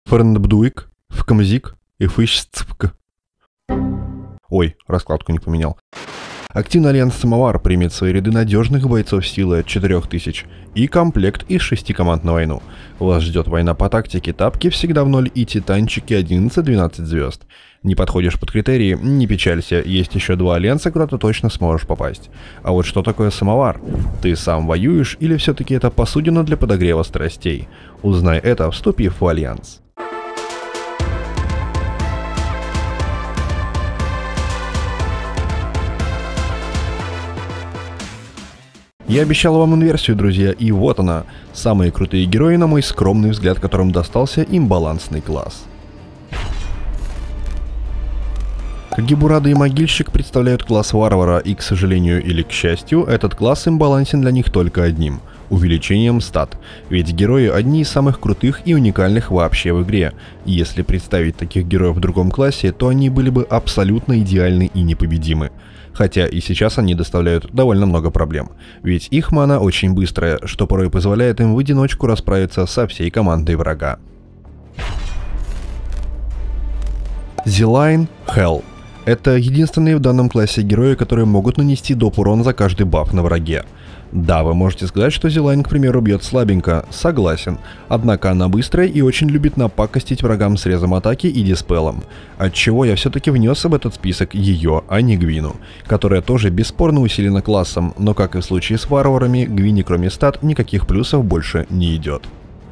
Френдбдуик, вкамзик и фыщцпк. Ой, раскладку не поменял. Активный альянс «Самовар» примет в свои ряды надежных бойцов силы от 4000 и комплект из 6 команд на войну. Вас ждет война по тактике, тапки всегда в ноль и титанчики 11-12 звезд. Не подходишь под критерии, не печалься, есть еще 2 альянса, куда ты точно сможешь попасть. А вот что такое «Самовар»? Ты сам воюешь или все-таки это посудина для подогрева страстей? Узнай это, вступив в альянс. Я обещал вам инверсию, друзья, и вот она. Самые крутые герои, на мой скромный взгляд, которым достался имбалансный класс. Кагибурада и Могильщик представляют класс варвара, и, к сожалению или к счастью, этот класс имбалансен для них только одним – увеличением стат. Ведь герои одни из самых крутых и уникальных вообще в игре. И если представить таких героев в другом классе, то они были бы абсолютно идеальны и непобедимы. Хотя и сейчас они доставляют довольно много проблем, ведь их мана очень быстрая, что порой позволяет им в одиночку расправиться со всей командой врага. Зилайн Hell. Это единственные в данном классе герои, которые могут нанести доп. Урон за каждый баф на враге. Да, вы можете сказать, что Зилайн, к примеру, бьет слабенько, согласен, однако она быстрая и очень любит напакостить врагам срезом атаки и диспелом, отчего я все-таки внес в этот список ее, а не Гвину, которая тоже бесспорно усилена классом, но как и в случае с варварами, Гвине кроме стат никаких плюсов больше не идет.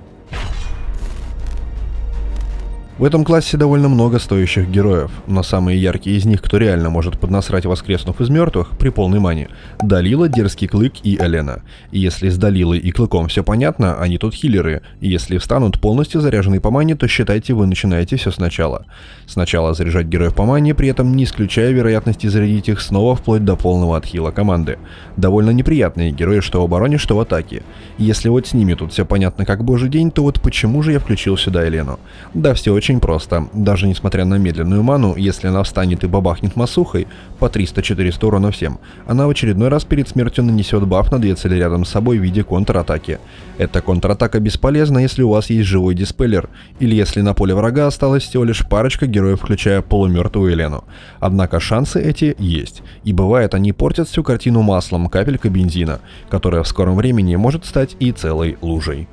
В этом классе довольно много стоящих героев, но самые яркие из них, кто реально может поднасрать, воскреснув из мертвых при полной мане, Далила, Дерзкий Клык и Элена. И если с Далилой и Клыком все понятно, они тут хиллеры, и если встанут полностью заряженные по мане, то считайте, вы начинаете все сначала. Сначала заряжать героев по мане, при этом не исключая вероятности зарядить их снова вплоть до полного отхила команды. Довольно неприятные герои что в обороне, что в атаке. И если вот с ними тут все понятно как божий день, то вот почему же я включил сюда Элену? Да все очень просто. Даже несмотря на медленную ману, если она встанет и бабахнет масухой по 300-400 урона всем, она в очередной раз перед смертью нанесет баф на 2 цели рядом с собой в виде контратаки. Эта контратака бесполезна, если у вас есть живой диспеллер, или если на поле врага осталось всего лишь парочка героев, включая полумертвую Елену. Однако шансы эти есть, и бывает они портят всю картину маслом, капелька бензина, которая в скором времени может стать и целой лужей.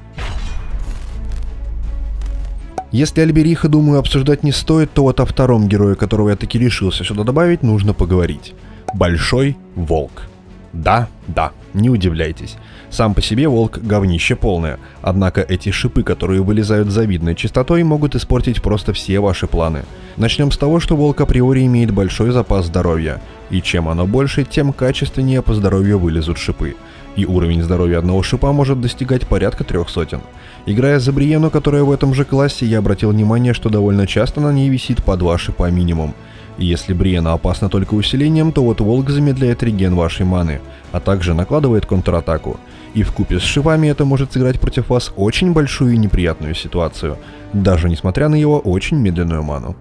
Если Альбериха, думаю, обсуждать не стоит, то вот о втором герое, которого я таки решился сюда добавить, нужно поговорить. Большой Волк. Да, не удивляйтесь. Сам по себе Волк говнище полное, однако эти шипы, которые вылезают с завидной частотой, могут испортить просто все ваши планы. Начнем с того, что Волк априори имеет большой запас здоровья, и чем оно больше, тем качественнее по здоровью вылезут шипы. И уровень здоровья одного шипа может достигать порядка 300. Играя за Бриену, которая в этом же классе, я обратил внимание, что довольно часто на ней висит по 2 шипа минимум. И если Бриена опасна только усилением, то вот Волк замедляет реген вашей маны, а также накладывает контратаку. И вкупе с шипами это может сыграть против вас очень большую и неприятную ситуацию, даже несмотря на его очень медленную ману.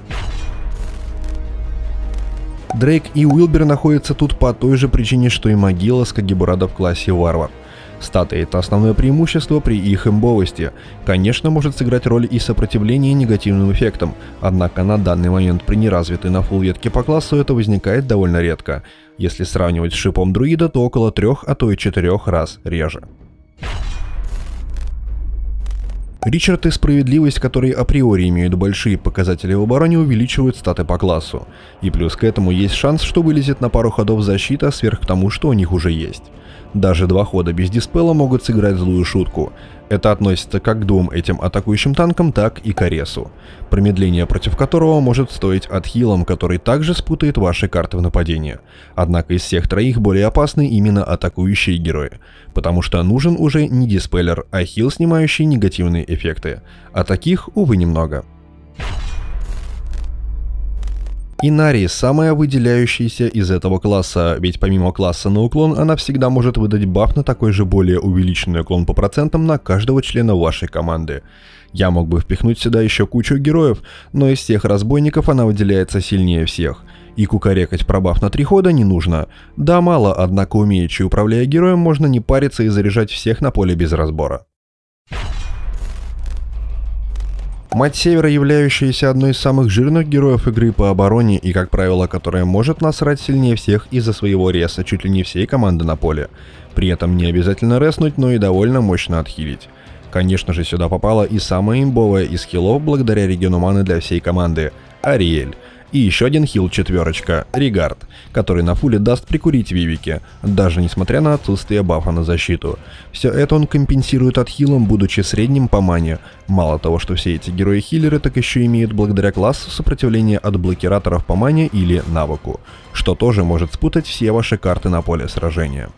Дрейк и Уилбер находятся тут по той же причине, что и Могила с Кагибурада в классе Варвар. Статы — это основное преимущество при их имбовости. Конечно, может сыграть роль и сопротивление негативным эффектам, однако на данный момент при неразвитой на фулл ветке по классу это возникает довольно редко. Если сравнивать с шипом друида, то около 3, а то и 4 раз реже. Ричард и Справедливость, которые априори имеют большие показатели в обороне, увеличивают статы по классу. И плюс к этому есть шанс, что вылезет на пару ходов защита сверх тому, что у них уже есть. Даже 2 хода без диспела могут сыграть злую шутку. Это относится как к 2 этим атакующим танкам, так и к Аресу, промедление против которого может стоить отхилом, который также спутает ваши карты в нападении. Однако из всех 3 более опасны именно атакующие герои, потому что нужен уже не диспеллер, а хил, снимающий негативные эффекты. А таких, увы, немного. Инари – самая выделяющаяся из этого класса, ведь помимо класса на уклон, она всегда может выдать баф на такой же более увеличенный уклон по процентам на каждого члена вашей команды. Я мог бы впихнуть сюда еще кучу героев, но из всех разбойников она выделяется сильнее всех. И кукарекать про баф на 3 хода не нужно. Да, мало, однако умеючи управляя героем, можно не париться и заряжать всех на поле без разбора. Мать Севера, являющаяся одной из самых жирных героев игры по обороне и, как правило, которая может насрать сильнее всех из-за своего реса чуть ли не всей команды на поле. При этом не обязательно реснуть, но и довольно мощно отхилить. Конечно же, сюда попала и самая имбовая из хилов благодаря регену маны для всей команды – Ариэль. И еще один хил четверочка – Ригард, который на фуле даст прикурить Вивике, даже несмотря на отсутствие бафа на защиту. Все это он компенсирует отхилом, будучи средним по мане. Мало того, что все эти герои-хиллеры, так еще имеют благодаря классу сопротивление от блокираторов по мане или навыку, что тоже может спутать все ваши карты на поле сражения.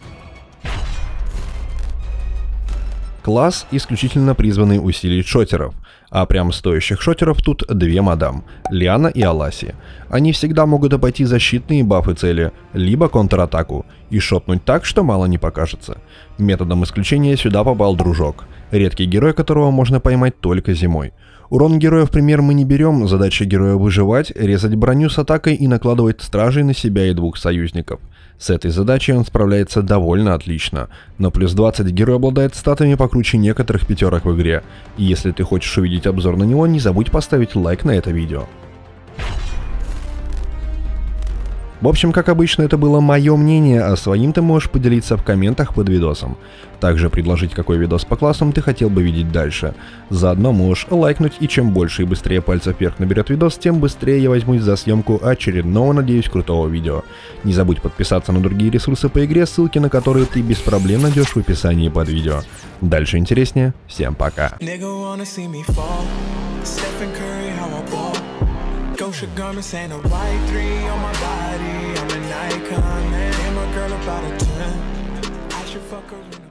Класс исключительно призванный усилить шотеров, а прям стоящих шотеров тут две мадам – Лиана и Аласи. Они всегда могут обойти защитные бафы цели, либо контратаку, и шотнуть так, что мало не покажется. Методом исключения сюда попал Дружок, редкий герой, которого можно поймать только зимой. Урон героя в пример мы не берем, задача героя выживать, резать броню с атакой и накладывать стражей на себя и двух союзников. С этой задачей он справляется довольно отлично, но плюс 20 герой обладает статами покруче некоторых пятерок в игре, и если ты хочешь увидеть обзор на него, не забудь поставить лайк на это видео. В общем, как обычно, это было мое мнение, а своим ты можешь поделиться в комментах под видосом. Также предложить, какой видос по классам ты хотел бы видеть дальше. Заодно можешь лайкнуть, и чем больше и быстрее пальцев вверх наберет видос, тем быстрее я возьмусь за съемку очередного, надеюсь, крутого видео. Не забудь подписаться на другие ресурсы по игре, ссылки на которые ты без проблем найдешь в описании под видео. Дальше интереснее. Всем пока. Gosha garments and a white 3 on my body. I'm an icon, man. I'm a girl about a 10. I should fuck her.